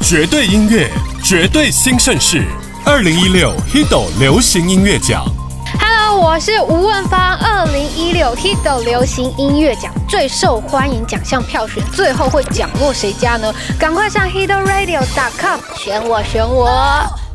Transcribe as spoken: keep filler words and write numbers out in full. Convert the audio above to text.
绝对音乐，绝对新盛世，二零一六 Hido 流行音乐奖。 Hello， 我是吴汶芳。二零一六 Hido 流行音乐奖最受欢迎奖项票选，最后会奖落谁家呢？赶快上 hido radio dot com 选我，选我。